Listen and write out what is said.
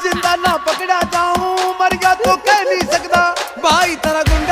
जिंदा ना पकड़ा जाऊं, मर गया तो कह नहीं सकता भाई तेरा गुंडा